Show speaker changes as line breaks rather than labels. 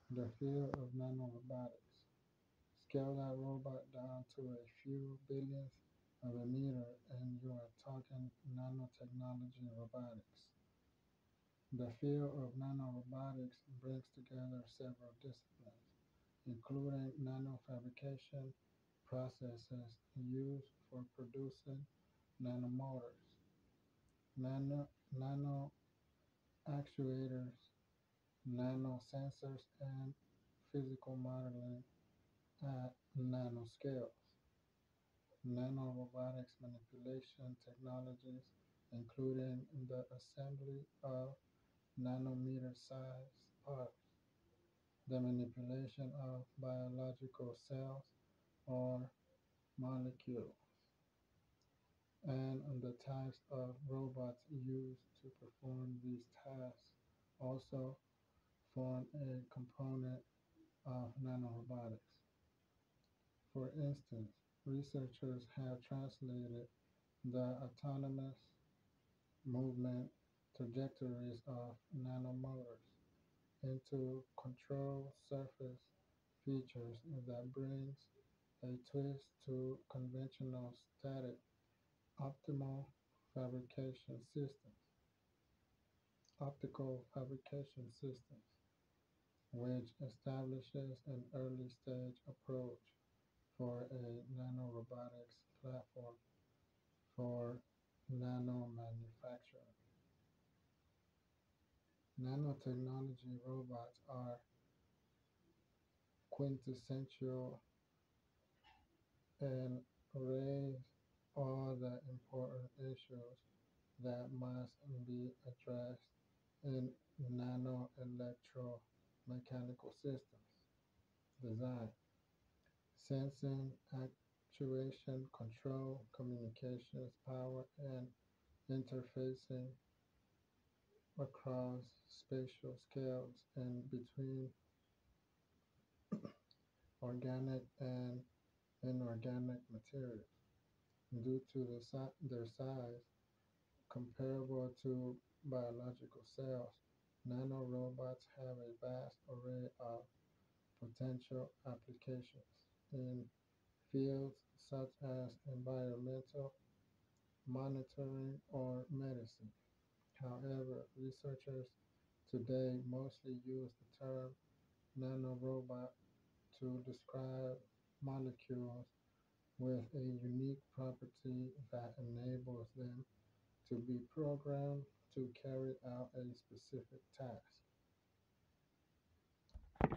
The field of nanorobotics. Scale that robot down to a few billionth of a meter, and you are talking nanotechnology robotics. The field of nanorobotics brings together several disciplines, including nanofabrication processes used for producing nanomotors, nano actuators, nanosensors, and physical modeling at nanoscales. Nanorobotics manipulation technologies, including the assembly of nanometer-sized parts, the manipulation of biological cells or molecules, and the types of robots used to perform these tasks also form a component of nanorobotics. For instance, researchers have translated the autonomous movement trajectories of nanomotors into control surface features that brings a twist to conventional static optimal fabrication systems, optical fabrication systems, which establishes an early stage approach for a nanorobotics platform for nanomanufacturing. Nanotechnology robots are quintessential and raise all the important issues that must be addressed in nano electromechanical systems design, sensing, actuation, control, communications, power, and interfacing across spatial scales and between organic and inorganic materials. Due to their size, comparable to biological cells, nanorobots have a vast array of potential applications in fields such as environmental monitoring or medicine. However, researchers today mostly use the term nanorobot to describe molecules with a unique property that enables them to be programmed to carry out a specific task.